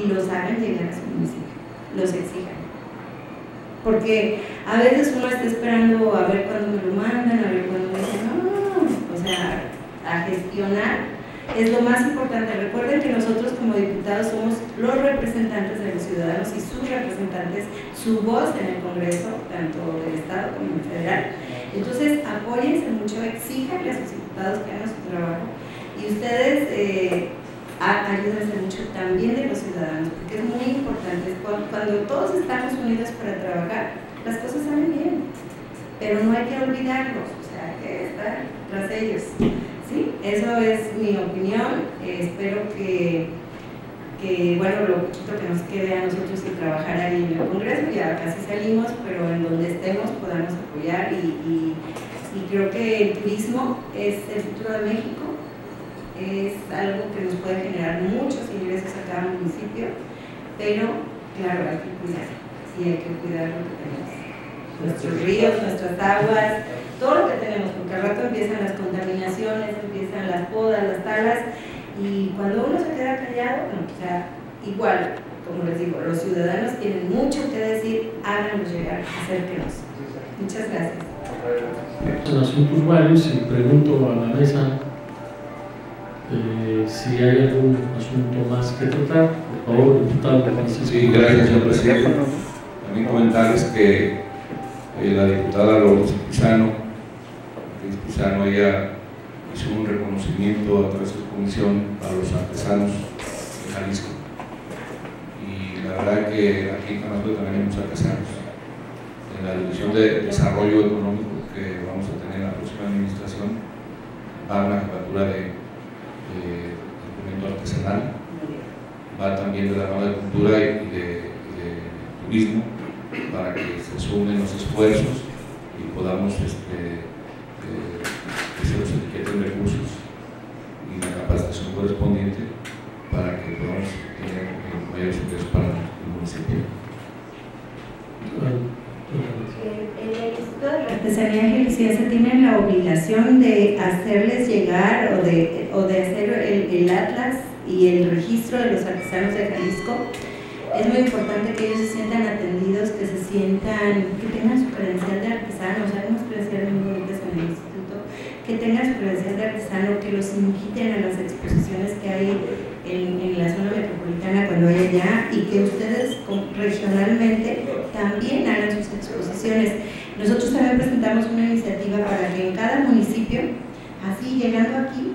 y los hagan llegar a su municipio, los exijan. Porque a veces uno está esperando a ver cuándo me lo mandan, a ver cuándo me dicen, no, o sea, a gestionar es lo más importante. Recuerden que nosotros como diputados somos los representantes de los ciudadanos y sus representantes, su voz en el Congreso, tanto del Estado como del Federal. Entonces, apóyense mucho, exíjanle a sus diputados que hagan su trabajo y ustedes ayúdense mucho también de los ciudadanos, porque es muy importante. Cuando todos estamos unidos para trabajar, las cosas salen bien, pero no hay que olvidarlos, o sea, hay que estar tras ellos. ¿Sí? Eso es mi opinión. Espero que, bueno, lo poquito que nos quede a nosotros de trabajar ahí en el Congreso, ya casi salimos, pero en donde estemos podamos apoyar y creo que el turismo es el futuro de México, es algo que nos puede generar muchos ingresos a cada municipio, pero claro, hay que cuidar, sí, hay que cuidar lo que tenemos, nuestros ríos, nuestras aguas, todo lo que tenemos, porque al rato empiezan las contaminaciones, empiezan las podas, las talas, y cuando uno se queda callado, bueno, o sea, igual, como les digo, los ciudadanos tienen mucho que decir, háganos llegar, acérquenos. Muchas gracias. En asuntos varios, y pregunto a la mesa si hay algún asunto más que tratar. Por favor, diputado Francisco. Sí, gracias, señor presidente. También comentarles que la diputada Lourdes Pizano, ella hizo un reconocimiento a través de su comisión a los artesanos de Jalisco. Y la verdad que aquí en Canasco también hay muchos artesanos. En la División de Desarrollo Económico que vamos a tener en la próxima administración, va una jefatura de instrumento artesanal, va también de la mano de cultura y de turismo, para que se sumen los esfuerzos y podamos que se nos etiqueten recursos y la capacitación correspondiente para que podamos tener mayores ingresos para el municipio. El Instituto de la Artesanía Jalisciense tiene la obligación de hacerles llegar o de hacer el atlas y el registro de los artesanos de Jalisco. Es muy importante que ellos se sientan atendidos, que tengan su credencial de artesano. O sea, hay unas credenciales muy bonitas en el instituto, que tengan su credencial de artesano, que los inviten a las exposiciones que hay en la zona metropolitana cuando haya allá, y que ustedes regionalmente también hagan sus exposiciones. Nosotros también presentamos una iniciativa para que en cada municipio, así llegando aquí,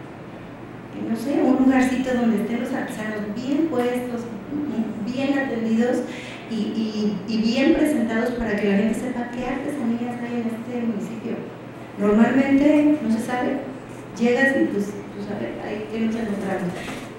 no sé, un lugarcito donde estén los artesanos bien puestos, bien atendidos y bien presentados, para que la gente sepa qué artesanías hay en este municipio. Normalmente no se sabe, llegas y pues sabes, ahí que nos encontramos.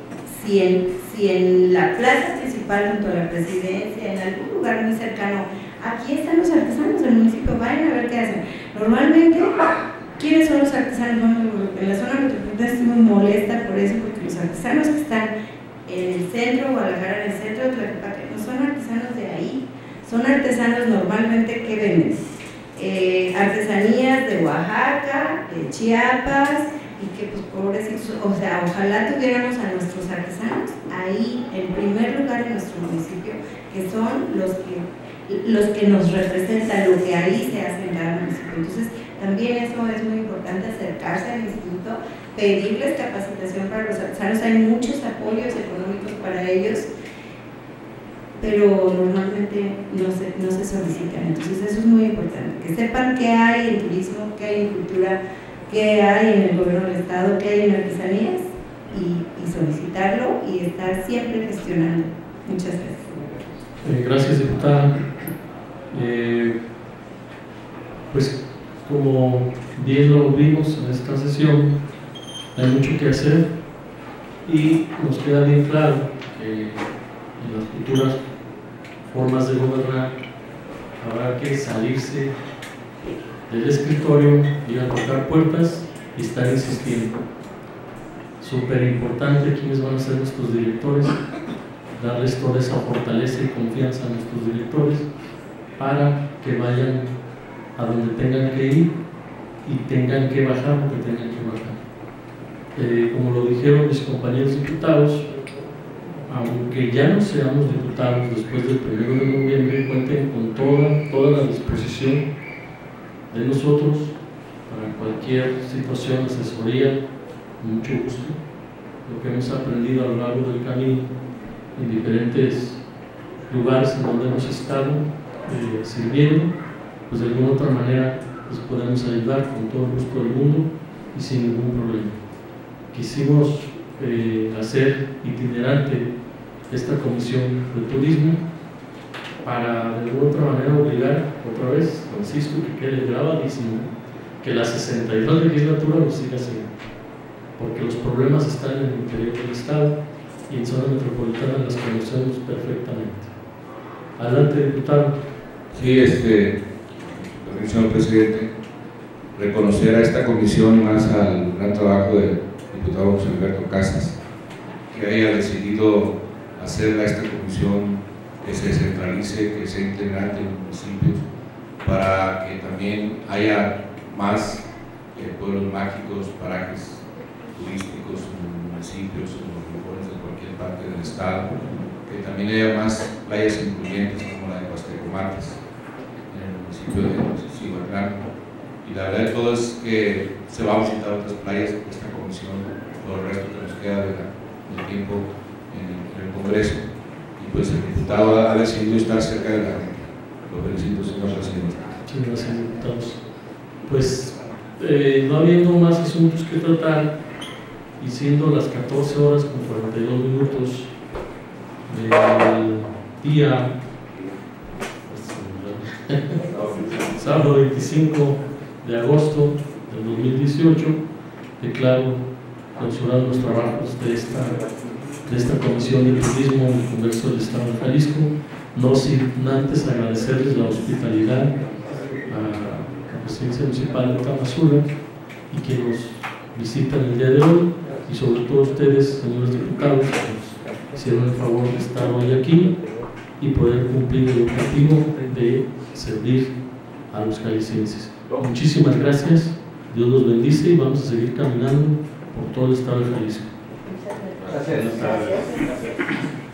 Si en la plaza principal junto a la presidencia, en algún lugar muy cercano, aquí están los artesanos del municipio, vayan a ver qué hacen. Normalmente, ¿quiénes son los artesanos? Bueno, en la zona metropolitana estoy muy molesta por eso, porque los artesanos que están en el centro, Guadalajara, en el centro de Tlaquepaque, no son artesanos de ahí, son artesanos normalmente que venden artesanías de Oaxaca, de Chiapas, y que pues pobrecitos, o sea, ojalá tuviéramos a nuestros artesanos ahí en primer lugar en nuestro municipio, que son los que nos representan, lo que ahí se hace en cada municipio. Entonces, también eso es muy importante, acercarse al instituto, pedirles capacitación para los artesanos. Hay muchos apoyos económicos para ellos, pero normalmente no se solicitan. Entonces eso es muy importante, que sepan qué hay en turismo, qué hay en cultura, qué hay en el gobierno del estado, qué hay en artesanías, y solicitarlo y estar siempre gestionando. Muchas gracias. Gracias, diputada. Pues como bien lo vimos en esta sesión, hay mucho que hacer y nos queda bien claro que en las futuras formas de gobernar habrá que salirse del escritorio, ir a tocar puertas y estar insistiendo. Súper importante quiénes van a ser nuestros directores, darles toda esa fortaleza y confianza a nuestros directores para que vayan a donde tengan que ir y tengan que bajar lo que tengan que bajar. Como lo dijeron mis compañeros diputados, aunque ya no seamos diputados después del 1 de noviembre, cuenten con toda la disposición de nosotros para cualquier situación, asesoría, con mucho gusto. Lo que hemos aprendido a lo largo del camino en diferentes lugares en donde hemos estado sirviendo, pues de alguna otra manera les podemos ayudar con todo el gusto del mundo y sin ningún problema. Quisimos hacer itinerante esta comisión de turismo para de alguna otra manera obligar otra vez, insisto, que quede grabadísimo, que la 62 legislatura lo siga haciendo, porque los problemas están en el interior del Estado y en zona metropolitana las conocemos perfectamente. Adelante, diputado. Sí, señor presidente, reconocer a esta comisión y más al gran trabajo del diputado José Alberto Casas, que haya decidido hacerla esta comisión, que se centralice, que sea integrante en los municipios, para que también haya más pueblos mágicos, parajes turísticos en municipios, en los rincones de cualquier parte del estado, que también haya más playas incluyentes como la de Huasteco Mates, en el municipio de Cihuatlán. Y la verdad de todo es que se va a visitar otras playas de esta comisión, todo el resto que nos queda del tiempo en el Congreso. Y pues el diputado ha decidido estar cerca de la gente. Lo felicito, señor presidente. Muchas gracias, diputados. Pues no habiendo más asuntos que tratar y siendo las 14 horas con 42 minutos del día sábado 25 de agosto del 2018, declaro clausurados los trabajos de esta Comisión de Turismo y Comercio del Estado de Jalisco, no sin antes agradecerles la hospitalidad a la Presidencia Municipal de Tamazula y que nos visitan el día de hoy, y sobre todo ustedes, señores diputados, que nos hicieron el favor de estar hoy aquí y poder cumplir el objetivo de servir a los jaliscienses. Muchísimas gracias, Dios los bendice y vamos a seguir caminando por todo el estado de Jalisco. Gracias.